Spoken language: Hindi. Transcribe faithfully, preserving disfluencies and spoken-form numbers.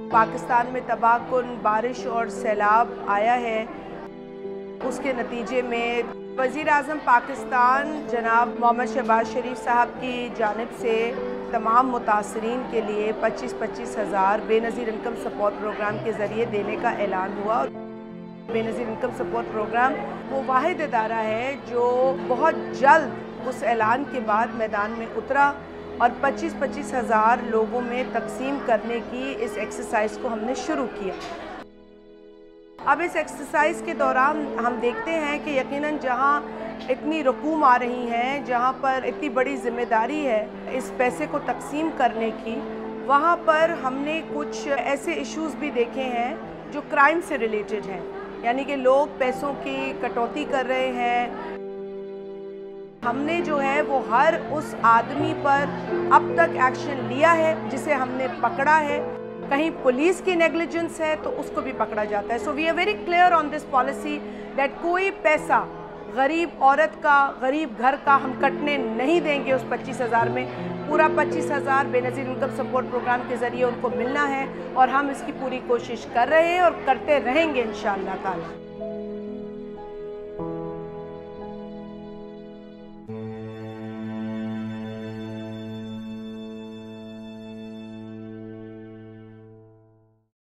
पाकिस्तान में तबाहकुन बारिश और सैलाब आया है, उसके नतीजे में वज़ीर आज़म पाकिस्तान जनाब मोहम्मद शहबाज शरीफ साहब की जानिब से तमाम मुतासरीन के लिए पच्चीस पच्चीस हज़ार बेनज़ीर इनकम सपोर्ट प्रोग्राम के ज़रिए देने का ऐलान हुआ। बेनज़ीर इनकम सपोर्ट प्रोग्राम वो वाहिद इदारा है जो बहुत जल्द उस ऐलान के बाद मैदान में उतरा और पच्चीस पच्चीस हज़ार लोगों में तकसीम करने की इस एक्सरसाइज को हमने शुरू किया। अब इस एक्सरसाइज के दौरान हम देखते हैं कि यकीनन जहां इतनी रकूम आ रही हैं, जहां पर इतनी बड़ी जिम्मेदारी है इस पैसे को तकसीम करने की, वहां पर हमने कुछ ऐसे इश्यूज़ भी देखे हैं जो क्राइम से रिलेटेड हैं, यानी कि लोग पैसों की कटौती कर रहे हैं। हमने जो है वो हर उस आदमी पर अब तक एक्शन लिया है जिसे हमने पकड़ा है। कहीं पुलिस की नेग्लिजेंस है तो उसको भी पकड़ा जाता है। So we are very clear on this policy that कोई पैसा गरीब औरत का, गरीब घर का हम कटने नहीं देंगे। उस पच्चीस हज़ार में पूरा पच्चीस हज़ार बेनज़ीर इनकम सपोर्ट प्रोग्राम के ज़रिए उनको मिलना है और हम इसकी पूरी कोशिश कर रहे हैं और करते रहेंगे इंशाअल्लाह ताला।